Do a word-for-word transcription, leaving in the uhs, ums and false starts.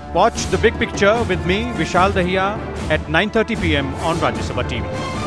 Watch The Big Picture with me, Vishal Dahiya, at nine thirty p m on Rajya Sabha T V.